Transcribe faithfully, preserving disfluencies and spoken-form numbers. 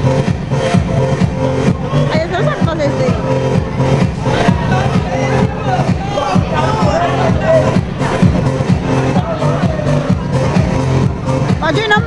Aí você não sabe fazer isso aí. Pode ir não,